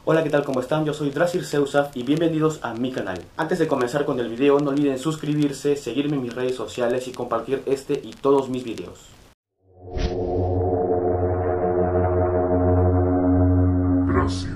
Hola, ¿qué tal? ¿Cómo están? Yo soy Drasir Seusaf y bienvenidos a mi canal. Antes de comenzar con el video, no olviden suscribirse, seguirme en mis redes sociales y compartir este y todos mis videos. Gracias.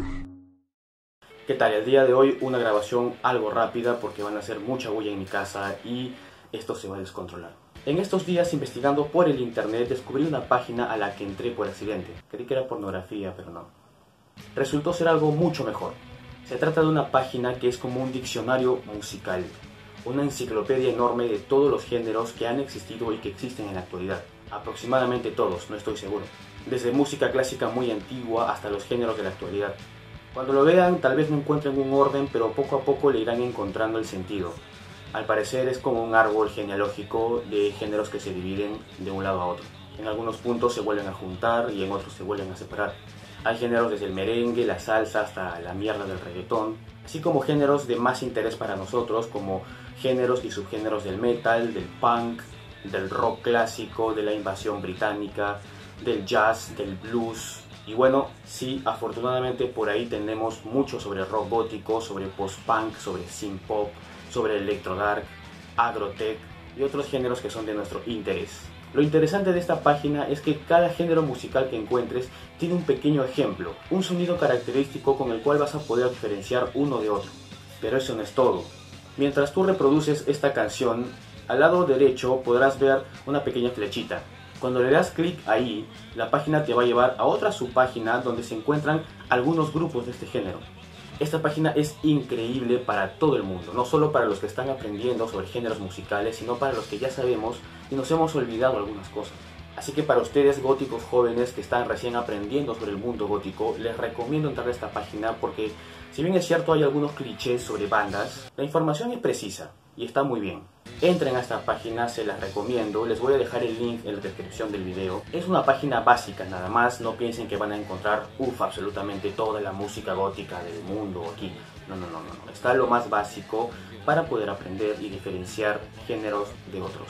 ¿Qué tal? El día de hoy una grabación algo rápida porque van a hacer mucha bulla en mi casa y esto se va a descontrolar. En estos días, investigando por el internet, descubrí una página a la que entré por accidente. Creí que era pornografía, pero no. Resultó ser algo mucho mejor. Se trata de una página que es como un diccionario musical, una enciclopedia enorme de todos los géneros que han existido y que existen en la actualidad. Aproximadamente todos, no estoy seguro. Desde música clásica muy antigua hasta los géneros de la actualidad. Cuando lo vean, tal vez no encuentren un orden, pero poco a poco le irán encontrando el sentido. Al parecer es como un árbol genealógico de géneros que se dividen de un lado a otro. En algunos puntos se vuelven a juntar y en otros se vuelven a separar. Hay géneros desde el merengue, la salsa hasta la mierda del reggaetón, así como géneros de más interés para nosotros como géneros y subgéneros del metal, del punk, del rock clásico, de la invasión británica, del jazz, del blues. Y bueno, sí, afortunadamente por ahí tenemos mucho sobre rock gótico, sobre post-punk, sobre synth-pop, sobre electro-dark, agrotech y otros géneros que son de nuestro interés. Lo interesante de esta página es que cada género musical que encuentres tiene un pequeño ejemplo, un sonido característico con el cual vas a poder diferenciar uno de otro. Pero eso no es todo. Mientras tú reproduces esta canción, al lado derecho podrás ver una pequeña flechita. Cuando le das clic ahí, la página te va a llevar a otra subpágina donde se encuentran algunos grupos de este género. Esta página es increíble para todo el mundo, no solo para los que están aprendiendo sobre géneros musicales, sino para los que ya sabemos y nos hemos olvidado algunas cosas. Así que para ustedes góticos jóvenes que están recién aprendiendo sobre el mundo gótico, les recomiendo entrar a esta página porque, si bien es cierto hay algunos clichés sobre bandas, la información es precisa y está muy bien. Entren a esta página, se las recomiendo, les voy a dejar el link en la descripción del video. Es una página básica nada más, no piensen que van a encontrar absolutamente toda la música gótica del mundo aquí. No, está lo más básico para poder aprender y diferenciar géneros de otros.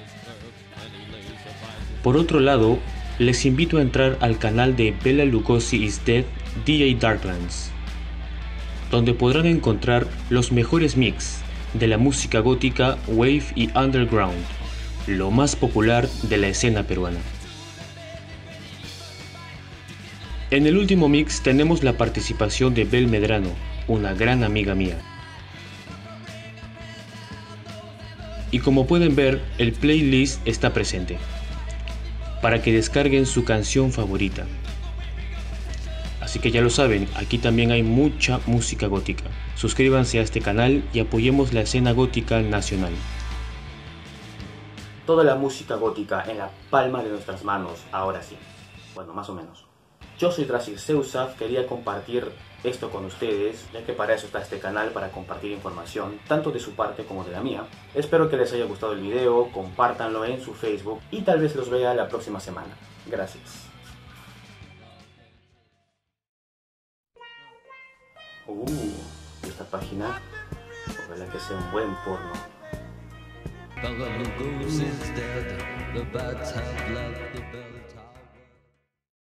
Por otro lado, les invito a entrar al canal de Bela Lugosi is Dead DJ Darklands, donde podrán encontrar los mejores mix de la música gótica, wave y underground, lo más popular de la escena peruana. En el último mix tenemos la participación de Bel Medrano, una gran amiga mía. Y como pueden ver, el playlist está presente, para que descarguen su canción favorita. Así que ya lo saben, aquí también hay mucha música gótica. Suscríbanse a este canal y apoyemos la escena gótica nacional. Toda la música gótica en la palma de nuestras manos, ahora sí. Bueno, más o menos. Yo soy Drasir Seusaf, quería compartir esto con ustedes, ya que para eso está este canal, para compartir información, tanto de su parte como de la mía. Espero que les haya gustado el video, compártanlo en su Facebook y tal vez los vea la próxima semana. Gracias. Esta página, ojalá que sea un buen porno. Bela Lugosi is dead, the bats have left the belly.